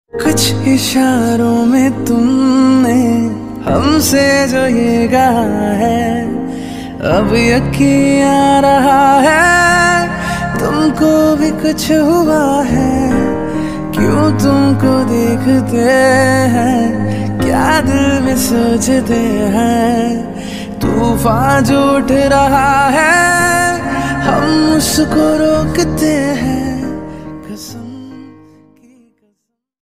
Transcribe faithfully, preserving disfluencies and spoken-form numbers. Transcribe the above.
कुछ इशारों में तुमने हमसे जो ये कहा है, अब यकीन आ रहा है तुमको भी कुछ हुआ है। क्यों तुमको देखते हैं, क्या दिल में सोचते हैं, तूफान जो उठ रहा है हम उसको रोकते हैं।